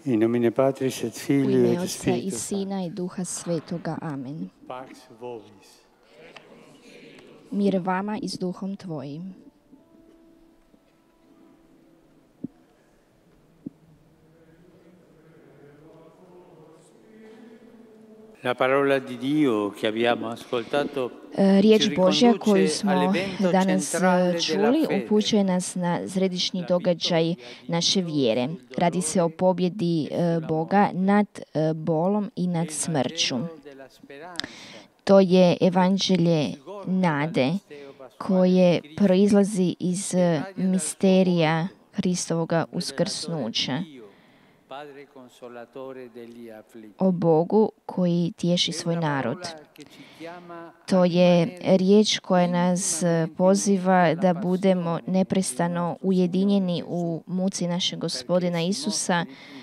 In nomine Patris et U Filii ime et Otca i Spiritus Sina i Duha Svetoga. Amen. Pax vobis. Mir vama i s duhom tvojim. La parola di Dio che abbiamo ascoltato Riječ Božja koju riconduce smo all'evento danas centrale della čuli fede. upućuje nas na središnji događaj naše vjere. Radi se o pobjedi Boga nad bolom i nad smrću. To je evanđelje nade koje proizlazi iz misterija Hristovoga uskrsnuća. O Bogu koji tješi svoj narod. To je riječ koja nas poziva da budemo neprestano ujedinjeni u muci našeg Gospodina Isusa,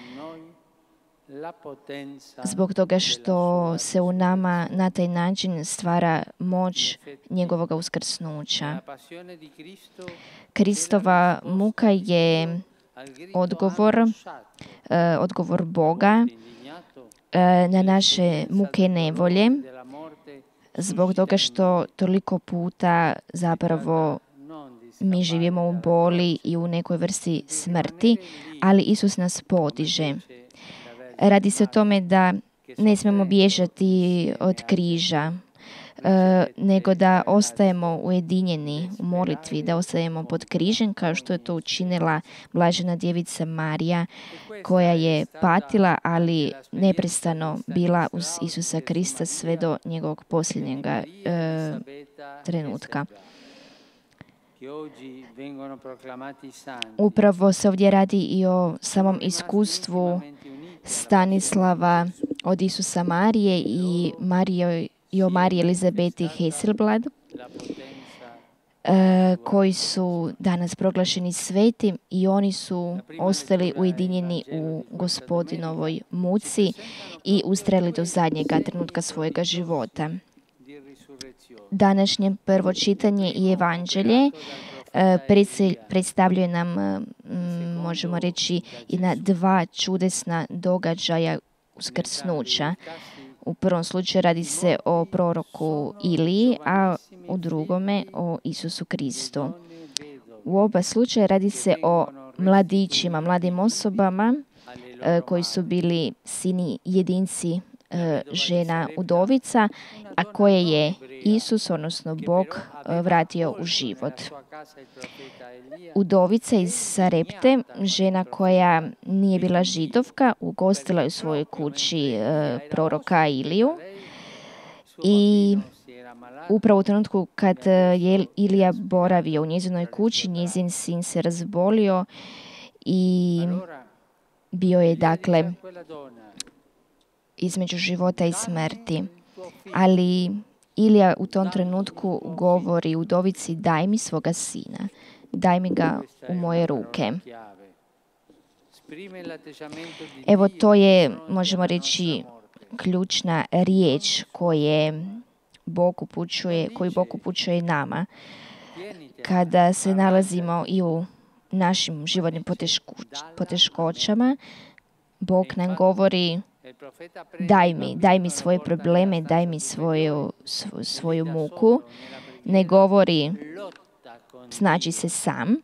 zbog toga što se u nama na taj način stvara moć njegovog uskrsnuća. Kristova muka je odgovor Boga na naše muke i nevolje, zbog toga što toliko puta zapravo mi živimo u boli i u nekoj vrsti smrti, ali Isus nas podiže. Radi se o tome da ne smijemo bježati od križa, nego da ostajemo ujedinjeni u molitvi, da ostajemo pod križem kao što je to učinila blažena djevica Marija, koja je patila, ali neprestano bila uz Isusa Krista sve do njegovog posljednjeg trenutka. Upravo se ovdje radi i o samom iskustvu Stanislava od Isusa Marije i o Mariji Elizabeti Hasselblad, koji su danas proglašeni svetim i oni su ostali ujedinjeni u Gospodinovoj muci i ustrajali do zadnjega trenutka svojega života. Današnje prvo čitanje i evanđelje predstavljaju nam, možemo reći, i na dva čudesna događaja uskrsnuća. U prvom slučaju radi se o proroku Iliji, a u drugome o Isusu Kristu. U oba slučaja radi se o mladićima, mladim osobama koji su bili sini jedinci žena udovica, a koje je Isus, odnosno Bog, vratio u život. Udovica iz Sarepte, žena koja nije bila židovka, ugostila je u svojoj kući proroka Iliju i upravo u trenutku kad je Ilija boravio u njezinoj kući, njezin sin se razbolio i bio je dakle između života i smrti. Ali Ilija u tom trenutku govori udovici: daj mi svoga sina, daj mi ga u moje ruke. Evo, to je, možemo reći, ključna riječ koju Bog upućuje nama. Kada se nalazimo i u našim životnim poteškoćama, Bog nam govori: daj mi svoje probleme, daj mi svoju muku. Ne govori snađi se sam.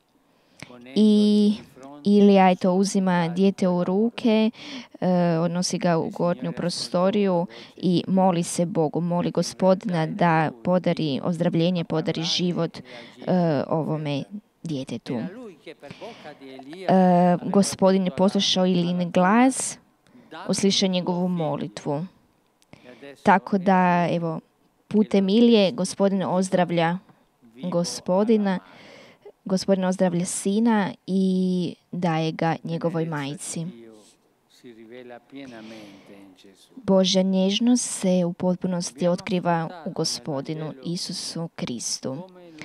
I Ilija uzima dijete u ruke, odnosi ga u gornju prostoriju i moli se Bogu, moli Gospodina da podari ozdravljenje, podari život ovome djetetu. Gospodin je poslušao Ilijin glas, uslišao njegovu molitvu. Tako da, evo, putem Ilije Gospodin ozdravlja sina i daje ga njegovoj majci. Božja nježnost se u potpunosti otkriva u Gospodinu Isusu Kristu.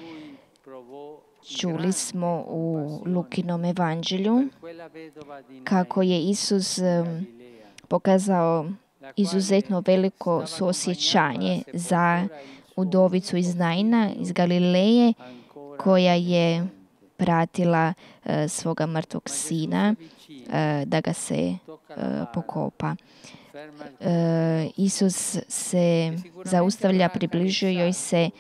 Čuli smo u Lukinom evanđelju kako je Isus pokazao izuzetno veliko suosjećanje za udovicu iz Naina, iz Galileje, koja je pratila svoga mrtvog sina da ga se pokopa. Isus se zaustavlja, približio joj se,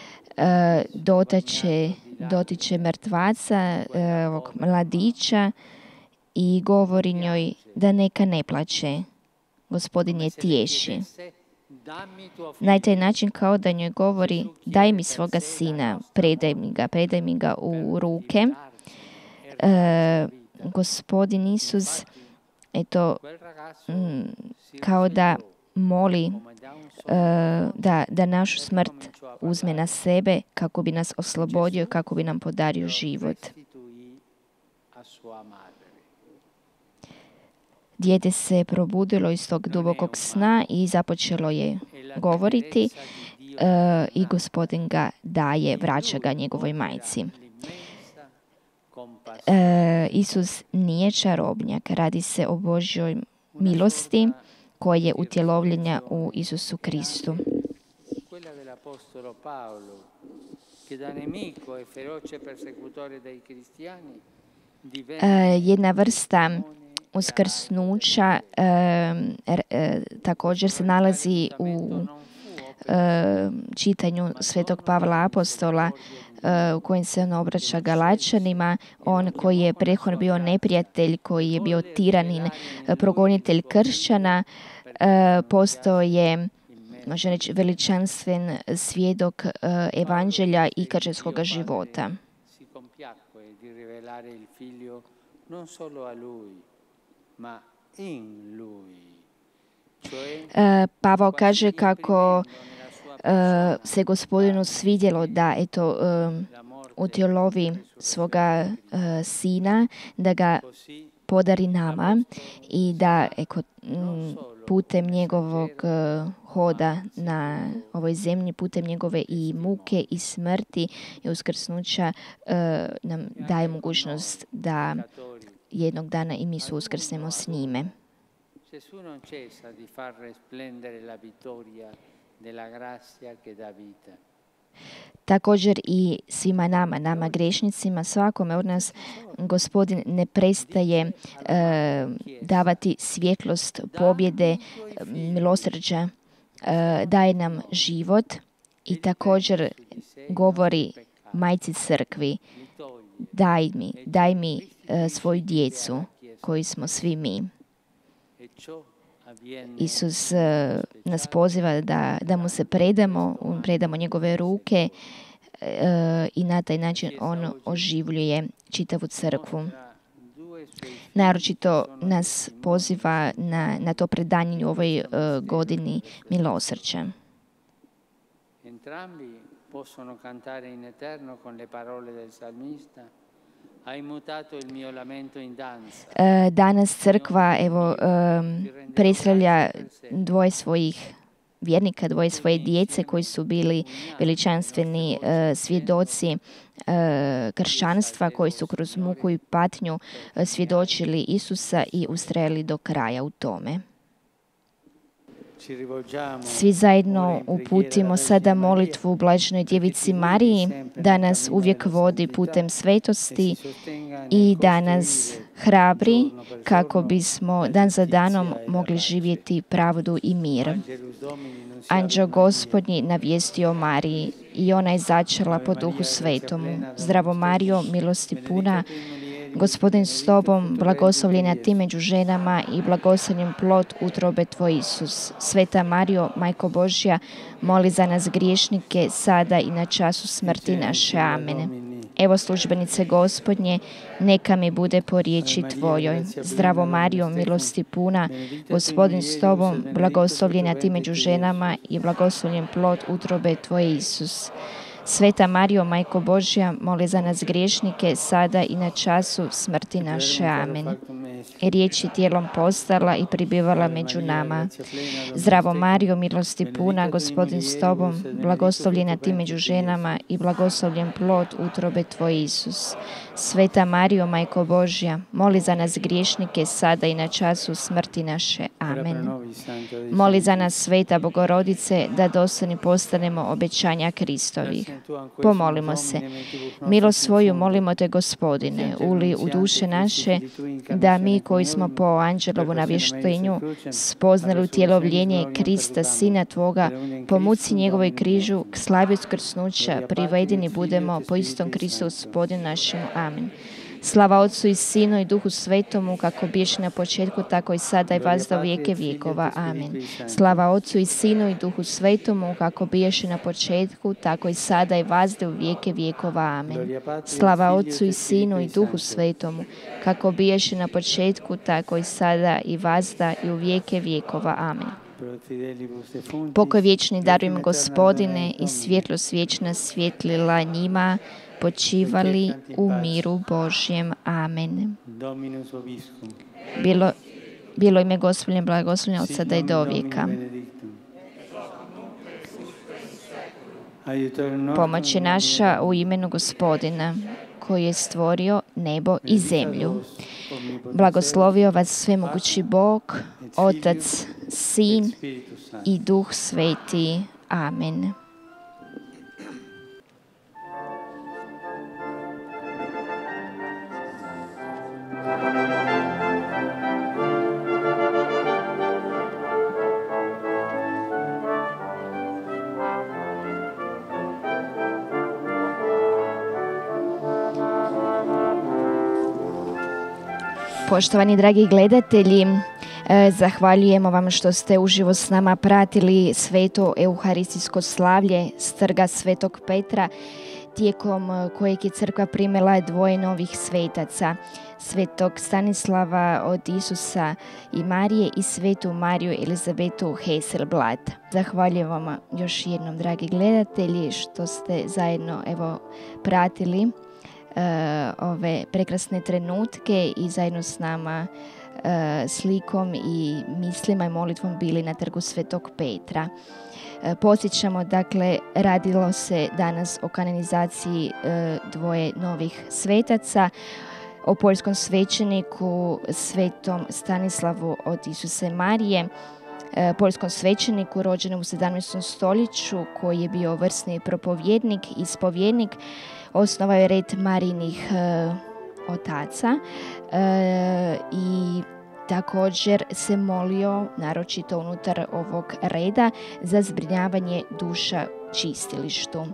dotiče mrtvaca, ovog mladića, i govori njoj da neka ne plače. Gospodin je tješi. Na taj način kao da njoj govori: daj mi svoga sina, predaj mi ga u ruke. Gospodin Isus kao da moli da našu smrt uzme na sebe kako bi nas oslobodio, kako bi nam podario život. Dijete se probudilo iz tog dubokog sna i započelo je govoriti i Gospodin ga daje, vraća ga njegovoj majci. Isus nije čarobnjak, radi se o Božjoj milosti koja je utjelovljena u Isusu Kristu. Jedna vrsta uskrsnuća također se nalazi u čitanju Svetog Pavla Apostola, u kojem se on obraća Galačanima, on koji je prethodno bio neprijatelj, koji je bio tiranin, progonitelj kršćana, postao je, može reći, veličanstven svjedok evanđelja i kršćanskog života. Pavao kaže kako se Gospodinu svidjelo da utjelovi svoga sina, da ga podari nama i da putem njegovog hoda na ovoj zemlji, putem njegove i muke i smrti i uskrsnuća nam daje mogućnost da jednog dana i mi uskrsnemo s njime. Također i svima nama grešnicima, svakome od nas Gospodin ne prestaje davati svjetlost pobjede, milosrđa, daje nam život i također govori majci crkvi: daj mi svoju djecu koji smo svi mi. Isus nas poziva da mu se predamo njegove ruke i na taj način on oživljuje čitavu crkvu. Naročito nas poziva na to predanje u ovoj godini milosrđa. Entrambi possono cantare in eterno con le parole del salmista: hai mutato il mio lamento in danza. Danas crkva predstavlja dvoje svojih vjernika, dvoje svoje djece koji su bili veličanstveni svjedoci kršćanstva, koji su kroz muku i patnju svjedočili Isusa i ustrajali do kraja u tome. Svi zajedno uputimo sada molitvu Blaženoj Djevici Mariji da nas uvijek vodi putem svetosti i da nas hrabri kako bismo dan za danom mogli živjeti pravdu i mir. Anđeo Gospodnji navijestio Mariji i ona je začela po Duhu Svetomu. Zdravo Marijo, milosti puna, Gospodin s tobom, blagoslovljena ti među ženama i blagoslovljen plod utrobe tvoj Isus. Sveta Marijo, Majko Božja, moli za nas griješnike, sada i na času smrti naše. Amen. Evo službenice Gospodnje, neka mi bude po riječi tvojoj. Zdravo Marijo, milosti puna, Gospodin s tobom, blagoslovljena ti među ženama i blagoslovljen plod utrobe tvoje Isus. Sveta Marijo, Majko Božja, moli za nas griješnike, sada i na času smrti naše. Amen. riječ je tijelom postala i pribivala među nama. Zdravo Marijo, milosti puna, Gospodin s tobom, blagoslovljena ti među ženama i blagoslovljen plod utrobe tvoje, Isus. Sveta Marijo, Majko Božja, moli za nas griješnike, sada i na času smrti naše. Amen. Moli za nas, Sveta Bogorodice, da dostojni postanemo obećanja Kristovih. Pomolimo se. Milost svoju molimo te, Gospodine, uli u duše naše, da mi koji smo po anđelovu navještenju spoznali utjelovljenje Krista, Sina Tvoga, po muci njegovoj križu, k slavi uskrsnuća, privedeni budemo po istom Kristu Gospodinu našemu. Amen. Slava Otcu i Sinu i Duhu Svetomu, kako biješ na početku, tako i sada i vazda u vijeke vjekova. Amen. Slava Otcu i Sinu i Duhu Svetomu, kako biješ na početku, tako i sada i vazda u vijeke vjekova. Amen. Slava Otcu i Sinu i Duhu Svetomu, kako biješ na početku, tako i sada i vazda i u vijeke vjekova. Amen. Pokoj vječni darujem, Gospodine, i svjetlost vječna svjetlila njima, počivali u miru Božjem. Amen. Bilo ime Gospodnje blagoslovljeno od sada i do vijeka. Pomoć je naša u imenu Gospodina, koji je stvorio nebo i zemlju. Blagoslovio vas svemogući Bog, Otac, Sin i Duh Sveti. Amen. Poštovani dragi gledatelji, zahvaljujemo vam što ste uživo s nama pratili sveto euharistijsko slavlje s trga Svetog Petra, tijekom kojeg je crkva primila dvoje novih svetaca, svetog Stanislava od Isusa i Marije i svetu Mariju Elizabetu Hesselblad. Zahvaljujem vam još jednom, dragi gledatelji, što ste zajedno pratili ove prekrasne trenutke i zajedno s nama slikom i mislima i molitvom bili na trgu Svetog Petra. Podsjećamo, dakle, radilo se danas o kanonizaciji dvoje novih svetaca, o poljskom svećeniku svetom Stanislavu od Isusa i Marije, poljskom svećeniku rođenom u 17. stoljeću, koji je bio vrsni propovjednik i ispovjednik. Osnovao je red Marijinih otaca i također se molio, naročito unutar ovog reda, za zbrinjavanje duša čistilištu.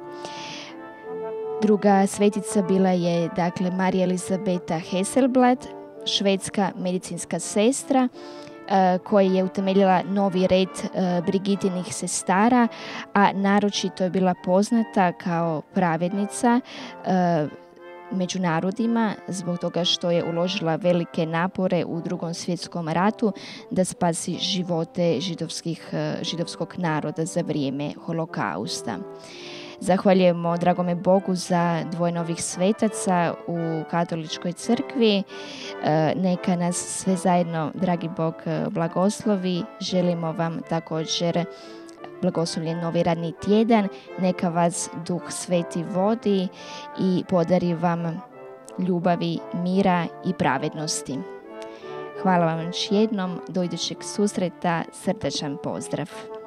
Druga svetica bila je, dakle, Marija Elizabeta Hesselblad, švedska medicinska sestra, koja je utemeljila novi red Brigitinih sestara, a naročito je bila poznata kao pravednica među narodima zbog toga što je uložila velike napore u Drugom svjetskom ratu da spasi živote židovskog naroda za vrijeme holokausta. Zahvaljujemo dragome Bogu za dvoje novih svetaca u katoličkoj crkvi. Neka nas sve zajedno, dragi Bog, blagoslovi. Želimo vam također blagoslovljen novi radni tjedan. Neka vas Duh Sveti vodi i podari vam ljubavi, mira i pravednosti. Hvala vam još jednom. Do idućeg susreta. Srdačan pozdrav.